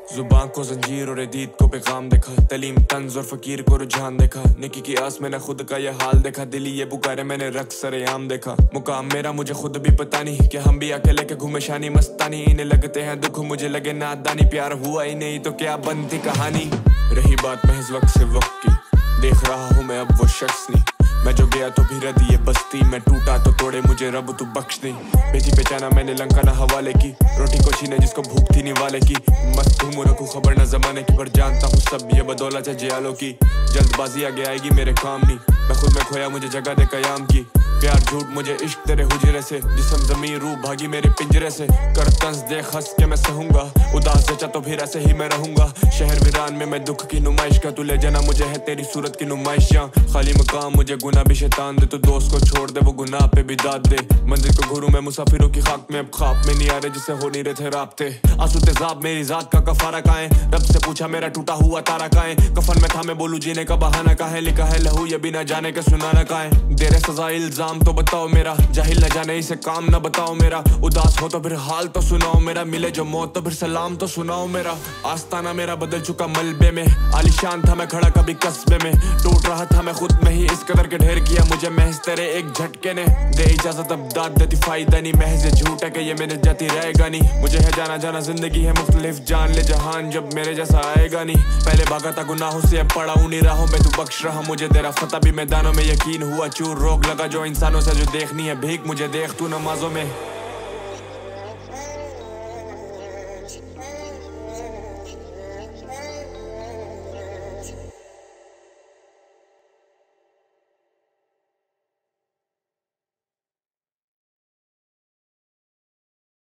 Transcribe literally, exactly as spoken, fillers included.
जुबान को जंजीर और दीद को पैगाम देखा, तलीम तंज और फकीर को रुझान देखा, नेकी की आस मैंने खुद का ये हाल देखा, दिली ये पुकारे मैंने रक्स सरेआम देखा। मुकाम मेरा मुझे खुद भी पता नहीं कि हम भी अकेले के घूमे शानी मस्तानी, इन्हें लगते हैं दुख मुझे लगे नादानी, प्यार हुआ ही नहीं तो क्या बनती कहानी। रही बात महज वक्त से वक्त की, देख रहा हूँ मैं अब वो शख्स नहीं, मैं जो गया तो भी रदी ये बस्ती, मैं टूटा तो तोड़े मुझे रब तू बख्श दे। बेची पहचाना मैंने लंका ना हवाले की, रोटी को छीने जिसको भूख थी निवाले की, मस्त हूँ मुझे को खबर ना जमाने की, पर जानता हूँ सब ये बदौलत है जियालों की। जल्दबाजी आगे आएगी मेरे काम नहीं, मैं खुद में खोया मुझे जगह दे कयाम की, प्यार झूठ मुझे इश्क तेरे हुजरे से, जिस्म ज़मीन रूह भागी मेरे पिंजरे से, कर तंज देख हंस के मैं सहूंगा, उदास जचा तो फिर ऐसे ही मैं रहूंगा। शहर वीरान में मैं दुख की नुमाइश का, तू ले जाना मुझे है तेरी सूरत की नुमाइशियाँ, खाली मकाम मुझे गुना भी शैतान दे, तो दोस्त को छोड़ दे वो गुनाह पे भी दाद दे। मंजिल को घूरूं मैं मुसाफिरों की खाक में, अब ख्वाब में नहीं आ रहे जिसे हो नहीं रहे थे राब्ते। आंसू तेजाब मेरी जात का कफारा का है, रब से पूछा मेरा टूटा हुआ तारा का है, कफन में था मैं बोलूं जीने का बहाना का है, लिखा है लहू ये भी ना जाने के सुनाना का है। दे रहे सजा इल्जाम तो बताओ मेरा, जाहिल न जाने इसे काम न बताओ मेरा, उदास हो तो फिर हाल तो सुनाओ मेरा, मिले जो मौत तो फिर सलाम तो सुनाओ मेरा। आस्ताना मेरा बदल चुका मलबे में, आलिशान था मैं खड़ा कभी कस्बे में, टूट रहा था मैं खुद में ही, इस कदर के ढेर किया मुझे महज तेरे एक झटके ने। दे इजाजत अब दाद देती फायदा नहीं, महज झूठ है कि ये मेरे जाती रहेगा नहीं, मुझे है जाना जाना जिंदगी है मुख्तलिफ, जान ले जहान जब मेरे जैसा आएगा नहीं। पहले भागा था गुनाहों से अब पड़ा उन्हीं राहों में, तू बख्श रहा मुझे तेरा फतह भी मैदानों में, यकीन हुआ चूर रोग लगा जो इंसानों से जो देखनी है भीख मुझे देख तू नमाजों में।